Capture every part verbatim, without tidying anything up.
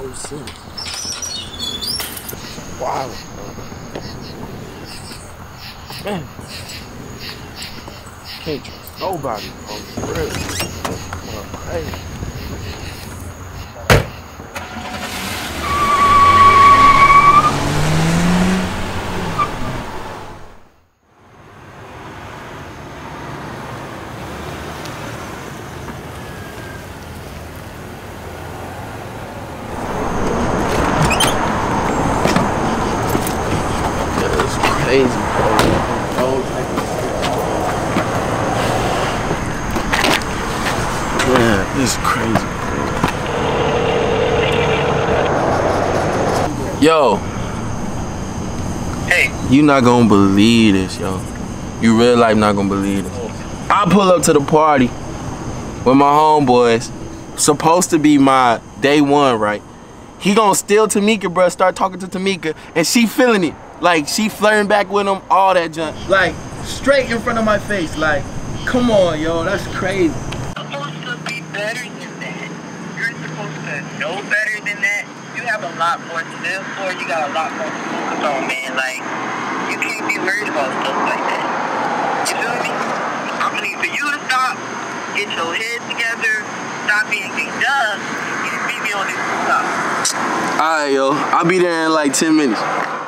always Simmons. Wow. Man. Can't trust nobody, bro. For real. Oh, hey. Crazy, bro. Man, this is crazy, bro. Yo. Hey. You not gonna believe this, yo. You real life not gonna believe this. I pull up to the party with my homeboys. Supposed to be my day one, right? He gonna steal Tamika, bro. Start talking to Tamika, and she feeling it. Like, she flirting back with him, all that junk. Like, straight in front of my face. Like, come on, yo, that's crazy. You're supposed to be better than that. You're supposed to know better than that. You have a lot more to live for. You got a lot more to focus on, man. Like, you can't be worried about stuff like that. You feel me? I'm gonna need for you to stop, get your head together, stop being big dumb, and meet me on this stop. Alright, yo, I'll be there in like ten minutes.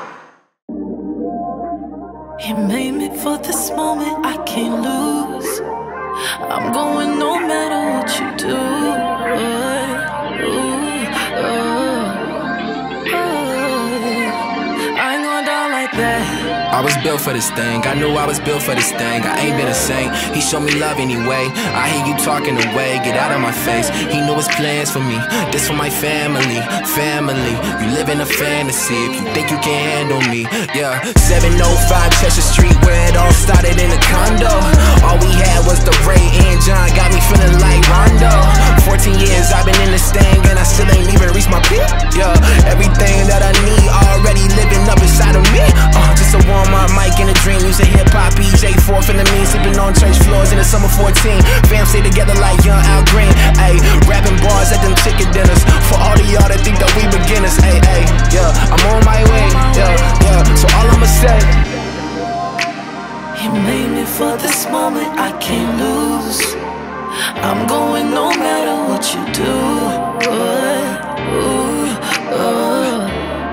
You made me for this moment, I can't lose. I'm going no matter what you do. Ooh, ooh, ooh. I ain't going down like that. I was built for this thing, I knew I was built for this thing. I ain't been a saint, he showed me love anyway. I hear you talking away, get out of my face. He knew his plans for me, this for my family. Family, you live in a fantasy if you think you can handle me. Yeah, seven oh five Cheshire Street, where it all started in a condo. All we had was the Ray and John, got me feeling like Rondo. Fourteen years I've been in this thing and I still ain't even reached my peak. Yeah, everything that I need already living up inside of me. Uh, just a warm my mic in a dream, using hip-hop, E J four feeling me, sleeping on church floors in the summer fourteen. Fam stay together like young Al Green. Ayy, rapping bars at them chicken dinners. For all of y'all that think that we beginners. Ayy, ayy, yeah, I'm on my way. Yeah, yeah, so all I'ma say, you made me for this moment, I can't lose. I'm going no matter what you do. Ooh, ooh, ooh.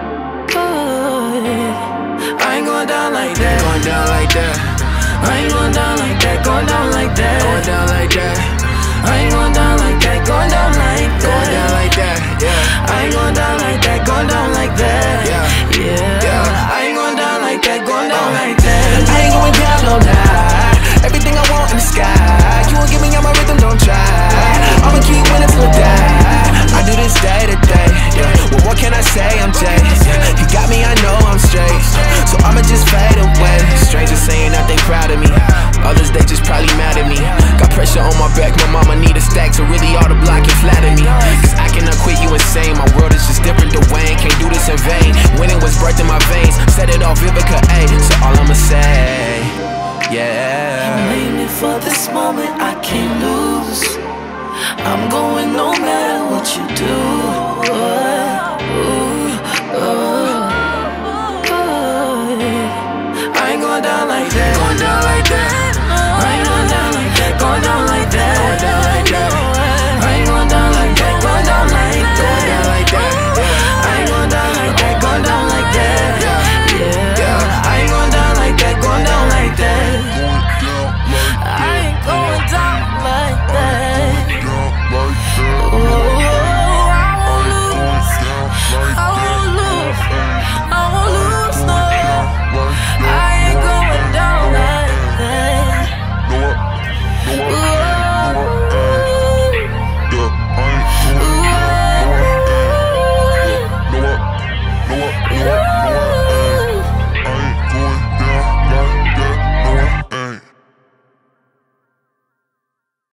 I ain't going down like that. Going down like that. I ain't going down like that. Going down like that. Going down like that. I ain't going down like that. Going down like that. Going down like that. Yeah. I ain't going down like that. Going down like that. Yeah. Yeah. Yeah. I ain't going down like that. Going down like that. I ain't going down, no lie. Everything I want in the sky. You won't give me on my rhythm, don't try. I'ma keep winning till I die. I do this day to day. Yeah. Well, what can I say? I'm Jay. Yeah. You got me, I know I'm straight. So I'ma just fade away. Strangers saying that they proud of me. Others, they just probably mad at me. Got pressure on my back, my mama need a stack. So really all the block can flatter me. Cause I cannot quit, you insane. My world is just different to Wayne. Can't do this in vain. Winning was birthed in my veins. Set it off Vivica A. So all I'ma say, yeah. You made me for this moment, I can't lose. I'm going no matter what you do.